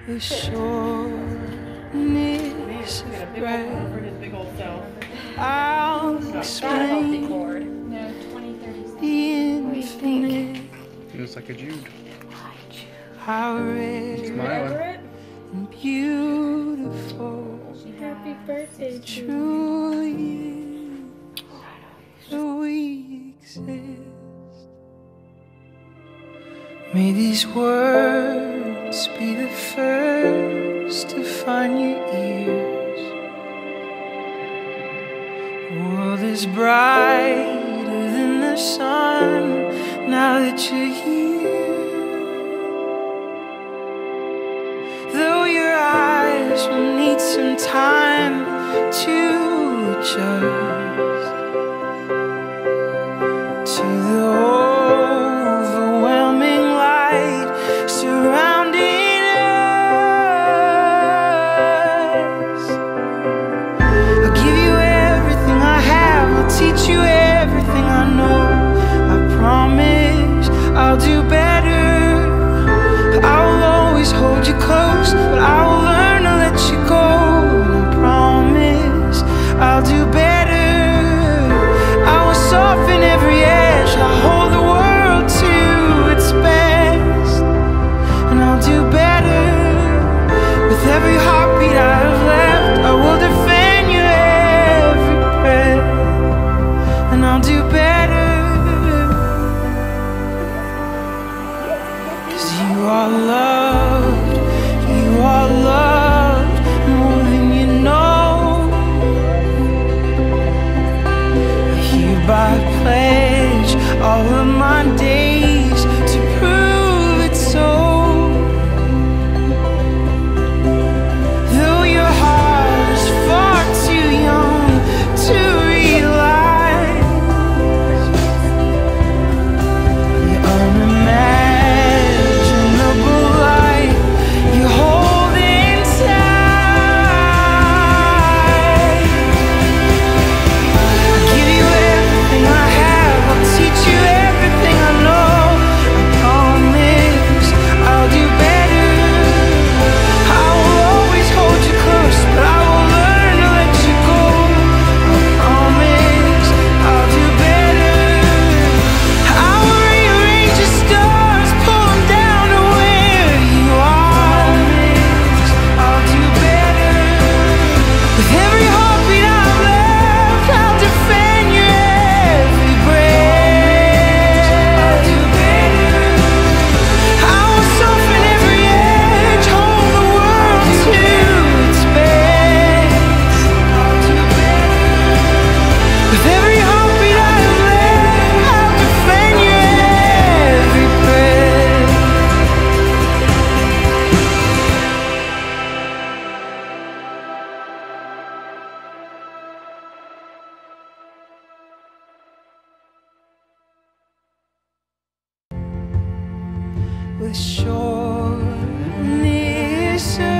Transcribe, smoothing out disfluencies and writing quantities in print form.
the shortness of breath. I'll explain the infinite. He looks like a Jude. How rare Smiling. and beautiful Happy birthday, truly that we exist. May these words be the first to find your ears. The world is brighter than the sun now that you're here. Though your eyes will need some time to adjust to the overwhelming light surrounding us. I'll give you everything I have, I'll teach you everything I know. I promise I'll do better. I'll always hold you close, but I will learn to let you go. And I promise I'll do better. I will soften every edge, I'll hold the world to its best. And I'll do better. With every heartbeat I've left, I will defend you every breath. And I'll do better. 'Cause you are loved, you are loved more than you know. I hereby pledge all of my days to prove it so. Though your heart is far too young to realize the unimaginable light you hold inside. I'll give you everything I have, I'll teach you everything I know. I promise I'll do better. I will always hold you close, but I will learn to let you go. I promise I'll do better. I will rearrange the stars, pull them down to where you are. I'll do better. With every heartbeat I've left, I'll defend you every breath. I'll do better. I will soften every edge, hold the world to its best. I'll do better. With every heartbeat I've left, I'll defend you every breath. With shortness